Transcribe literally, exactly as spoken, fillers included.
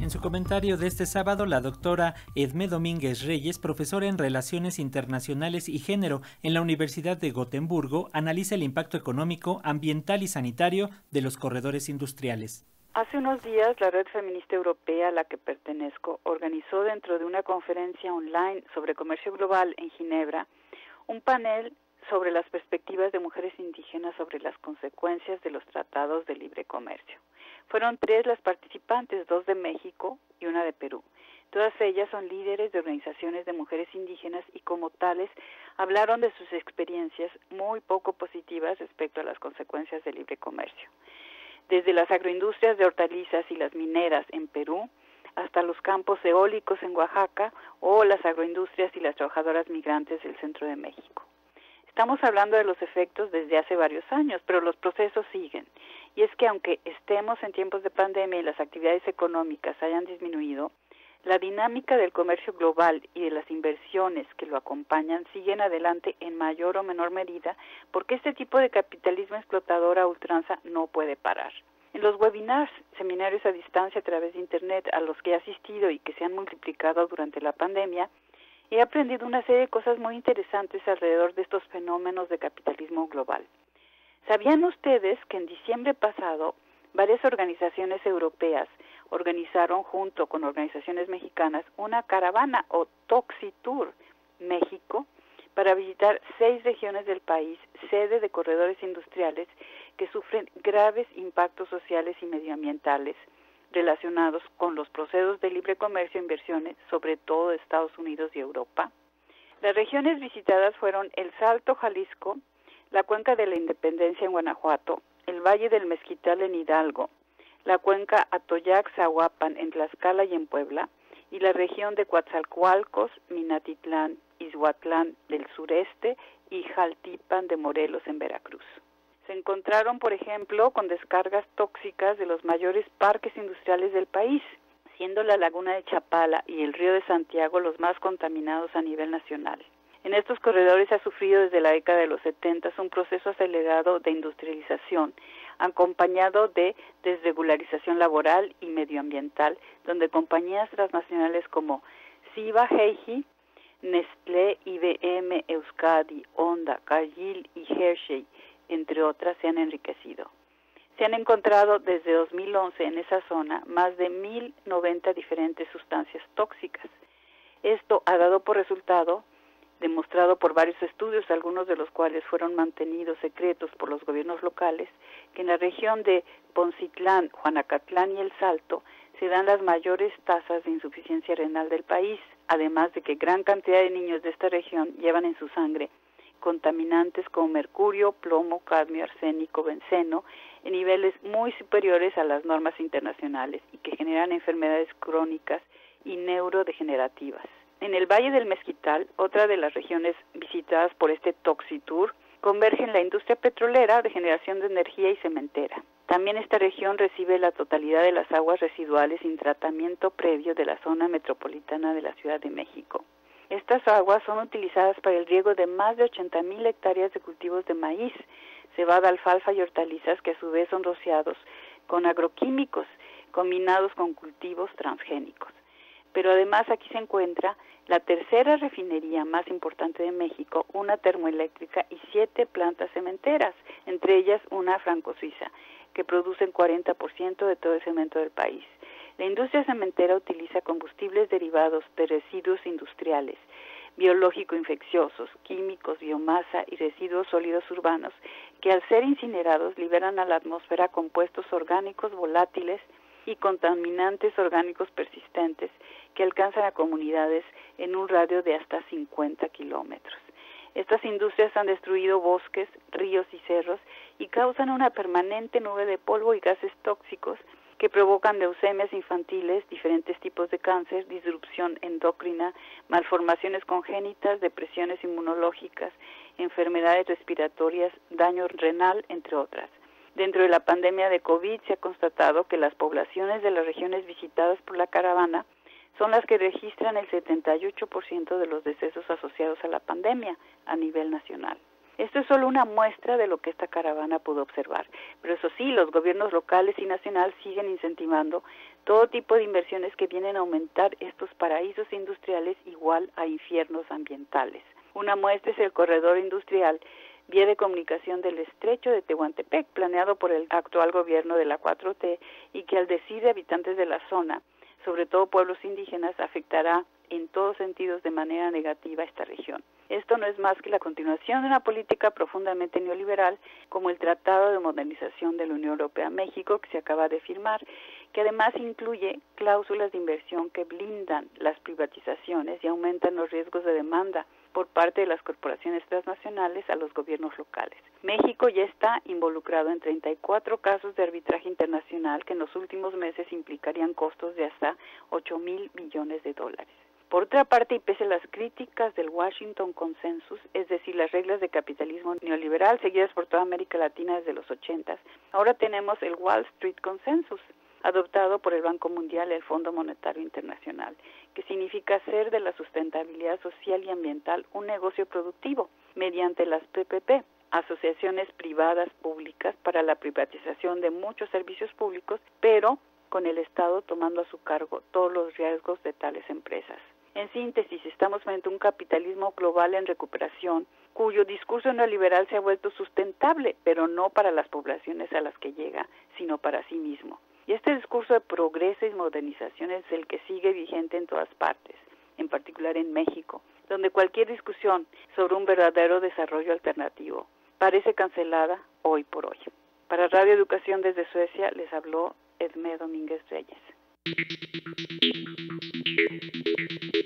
En su comentario de este sábado, la doctora Edme Domínguez Reyes, profesora en Relaciones Internacionales y Género en la Universidad de Gotemburgo, analiza el impacto económico, ambiental y sanitario de los corredores industriales. Hace unos días, la Red Feminista Europea a la que pertenezco organizó dentro de una conferencia online sobre comercio global en Ginebra un panel sobre las perspectivas de mujeres indígenas sobre las consecuencias de los tratados de libre comercio. Fueron tres las participantes, dos de México y una de Perú. Todas ellas son líderes de organizaciones de mujeres indígenas y como tales hablaron de sus experiencias muy poco positivas respecto a las consecuencias del libre comercio. Desde las agroindustrias de hortalizas y las mineras en Perú, hasta los campos eólicos en Oaxaca o las agroindustrias y las trabajadoras migrantes del centro de México. Estamos hablando de los efectos desde hace varios años, pero los procesos siguen. Y es que aunque estemos en tiempos de pandemia y las actividades económicas hayan disminuido, la dinámica del comercio global y de las inversiones que lo acompañan siguen adelante en mayor o menor medida porque este tipo de capitalismo explotador a ultranza no puede parar. En los webinars, seminarios a distancia a través de Internet a los que he asistido y que se han multiplicado durante la pandemia, he aprendido una serie de cosas muy interesantes alrededor de estos fenómenos de capitalismo global. ¿Sabían ustedes que en diciembre pasado varias organizaciones europeas organizaron junto con organizaciones mexicanas una caravana o Toxi Tour México para visitar seis regiones del país, sede de corredores industriales que sufren graves impactos sociales y medioambientales relacionados con los procesos de libre comercio e inversiones, sobre todo de Estados Unidos y Europa? Las regiones visitadas fueron El Salto, Jalisco, la Cuenca de la Independencia en Guanajuato, el Valle del Mezquital en Hidalgo, la Cuenca Atoyac-Zahuapan en Tlaxcala y en Puebla, y la región de Coatzacoalcos, Minatitlán, Izhuatlán del sureste y Jaltipan de Morelos en Veracruz. Se encontraron, por ejemplo, con descargas tóxicas de los mayores parques industriales del país, siendo la laguna de Chapala y el río de Santiago los más contaminados a nivel nacional. En estos corredores se ha sufrido desde la década de los setenta un proceso acelerado de industrialización, acompañado de desregularización laboral y medioambiental, donde compañías transnacionales como Ciba, Heihi, Nestlé, I B M, Euskadi, Honda, Cargill y Hershey, entre otras, se han enriquecido. Se han encontrado desde dos mil once en esa zona más de mil noventa diferentes sustancias tóxicas. Esto ha dado por resultado, demostrado por varios estudios, algunos de los cuales fueron mantenidos secretos por los gobiernos locales, que en la región de Poncitlán, Juanacatlán y El Salto se dan las mayores tasas de insuficiencia renal del país, además de que gran cantidad de niños de esta región llevan en su sangre contaminantes como mercurio, plomo, cadmio, arsénico, benceno, en niveles muy superiores a las normas internacionales y que generan enfermedades crónicas y neurodegenerativas. En el Valle del Mezquital, otra de las regiones visitadas por este Toxi Tour, convergen la industria petrolera de generación de energía y cementera. También esta región recibe la totalidad de las aguas residuales sin tratamiento previo de la zona metropolitana de la Ciudad de México. Estas aguas son utilizadas para el riego de más de ochenta mil hectáreas de cultivos de maíz, cebada, alfalfa y hortalizas que a su vez son rociados con agroquímicos combinados con cultivos transgénicos. Pero además aquí se encuentra la tercera refinería más importante de México, una termoeléctrica y siete plantas cementeras, entre ellas una franco-suiza, que producen cuarenta por ciento de todo el cemento del país. La industria cementera utiliza combustibles derivados de residuos industriales, biológico-infecciosos, químicos, biomasa y residuos sólidos urbanos que al ser incinerados liberan a la atmósfera compuestos orgánicos volátiles y contaminantes orgánicos persistentes que alcanzan a comunidades en un radio de hasta cincuenta kilómetros. Estas industrias han destruido bosques, ríos y cerros y causan una permanente nube de polvo y gases tóxicos que provocan leucemias infantiles, diferentes tipos de cáncer, disrupción endocrina, malformaciones congénitas, depresiones inmunológicas, enfermedades respiratorias, daño renal, entre otras. Dentro de la pandemia de COVID se ha constatado que las poblaciones de las regiones visitadas por la caravana son las que registran el setenta y ocho por ciento de los decesos asociados a la pandemia a nivel nacional. Esto es solo una muestra de lo que esta caravana pudo observar. Pero eso sí, los gobiernos locales y nacional siguen incentivando todo tipo de inversiones que vienen a aumentar estos paraísos industriales igual a infiernos ambientales. Una muestra es el corredor industrial vía de comunicación del estrecho de Tehuantepec, planeado por el actual gobierno de la cuatro T y que al decir de habitantes de la zona, sobre todo pueblos indígenas, afectará en todos sentidos de manera negativa a esta región. Esto no es más que la continuación de una política profundamente neoliberal, como el Tratado de Modernización de la Unión Europea-México, que se acaba de firmar, que además incluye cláusulas de inversión que blindan las privatizaciones y aumentan los riesgos de demanda por parte de las corporaciones transnacionales a los gobiernos locales. México ya está involucrado en treinta y cuatro casos de arbitraje internacional que en los últimos meses implicarían costos de hasta ocho mil millones de dólares. Por otra parte, y pese a las críticas del Washington Consensus, es decir, las reglas de capitalismo neoliberal seguidas por toda América Latina desde los ochentas, ahora tenemos el Wall Street Consensus, adoptado por el Banco Mundial y el Fondo Monetario Internacional, que significa hacer de la sustentabilidad social y ambiental un negocio productivo mediante las P P P, asociaciones privadas públicas para la privatización de muchos servicios públicos, pero con el Estado tomando a su cargo todos los riesgos de tales empresas. En síntesis, estamos frente a un capitalismo global en recuperación, cuyo discurso neoliberal se ha vuelto sustentable, pero no para las poblaciones a las que llega, sino para sí mismo. Y este discurso de progreso y modernización es el que sigue vigente en todas partes, en particular en México, donde cualquier discusión sobre un verdadero desarrollo alternativo parece cancelada hoy por hoy. Para Radio Educación desde Suecia les habló Edmé Domínguez Reyes.